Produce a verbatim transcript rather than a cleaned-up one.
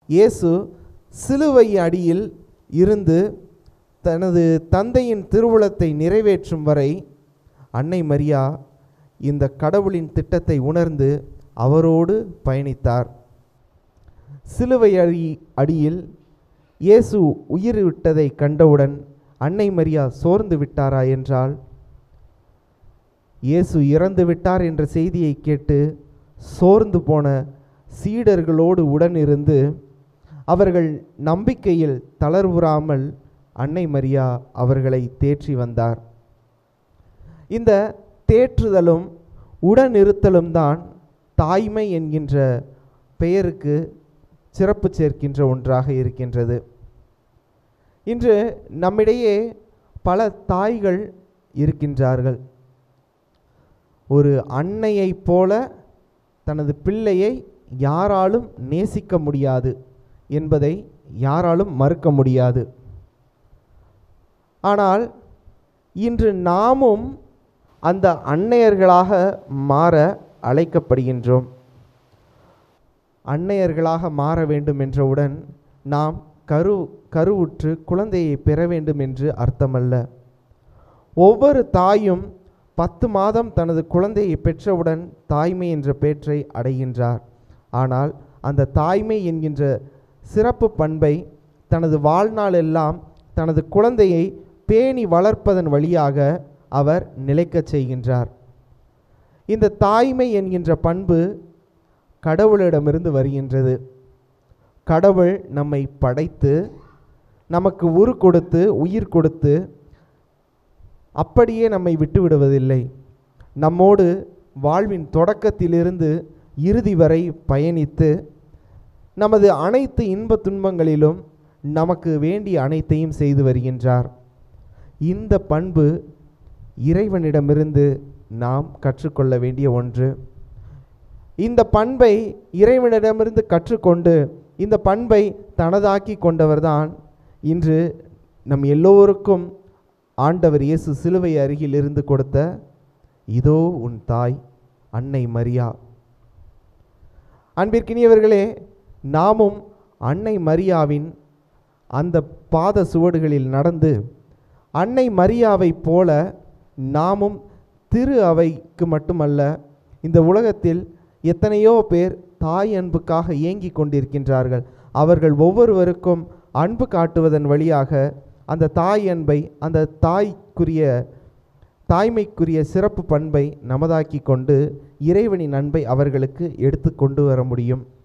இயேசு சிலுவை அடியில் இருந்து தனது தந்தையின் திருவுளத்தை நிறைவேற்றும் வரை அன்னை மரியா இந்த கடவுளின் திட்டத்தை உணர்ந்து அவரோடு பயணித்தார். சிலுவை அடி அடியில் இயேசு உயிர் விட்டதை கண்டவுடன் அன்னை மரியா சோர்ந்து விட்டாரா என்றால், இயேசு இறந்து விட்டார் என்ற செய்தியை கேட்டு சோர்ந்து போன சீடர்களோடு உடனிருந்து அவர்கள் நம்பிக்கையில் தளர்வுறாமல் அன்னை மரியா அவர்களை தேற்றி வந்தார். இந்த தேற்றுதலும் உடனிருத்தலும் தான் தாய்மை என்கின்ற பெயருக்கு சிறப்பு சேர்க்கின்ற ஒன்றாக இருக்கின்றது. இன்று நம்மிடையே பல தாய்கள் இருக்கின்றார்கள். ஒரு அன்னையைப் போல தனது பிள்ளையை யாராலும் நேசிக்க முடியாது என்பதை யாராலும் மறுக்க முடியாது. ஆனால் இன்று நாமும் அந்த அன்னையர்களாக மாற அழைக்கப்படுகின்றோம். அன்னையர்களாக மாற வேண்டும் என்றவுடன் நாம் கரு கருவுற்று குழந்தையை பெற வேண்டும் என்று அர்த்தமல்ல. ஒவ்வொரு தாயும் பத்து மாதம் தனது குழந்தையை பெற்றவுடன் தாய்மை என்ற பேற்றை அடைகின்றார். ஆனால் அந்த தாய்மை என்கின்ற சிறப்பு பண்பை தனது வாழ்நாள் எல்லாம் தனது குழந்தையை பேணி வளர்ப்பதன் வழியாக அவர் நிலைக்கச் செய்கின்றார். இந்த தாய்மை என்கின்ற பண்பு கடவுளிடமிருந்து வருகின்றது. கடவுள் நம்மை படைத்து நமக்கு உரு கொடுத்து உயிர் கொடுத்து அப்படியே நம்மை விட்டு விடுவதில்லை. நம்மோடு வாழ்வின் தொடக்கத்திலிருந்து இறுதி வரை பயணித்து நமது அனைத்து இன்ப துன்பங்களிலும் நமக்கு வேண்டிய அனைத்தையும் செய்து வருகின்றார். இந்த பண்பு இறைவனிடமிருந்து நாம் கற்றுக்கொள்ள வேண்டிய ஒன்று. இந்த பண்பை இறைவனிடமிருந்து கற்றுக்கொண்டு இந்த பண்பை தனதாக்கி கொண்டவர்தான் இன்று நம் எல்லோருக்கும் ஆண்டவர் இயேசு சிலுவை அருகில் இருந்து கொடுத்த இதோ உன் தாய் அன்னை மரியா. அன்பிற்கினியவர்களே, நாமும் அன்னை மரியாவின் அந்த பாத சுவடுகளில் நடந்து அன்னை மரியாவை போல நாமும் திரு அவைக்கு மட்டுமல்ல, இந்த உலகத்தில் எத்தனையோ பேர் தாய் அன்புக்காக ஏங்கி கொண்டிருக்கின்றார்கள். அவர்கள் ஒவ்வொருவருக்கும் அன்பு காட்டுவதன் வழியாக அந்த தாய் அன்பை, அந்த தாய்க்குரிய தாய்மைக்குரிய சிறப்பு பண்பை நமதாக்கி கொண்டு இறைவனின் அன்பை அவர்களுக்கு எடுத்து கொண்டு வர முடியும்.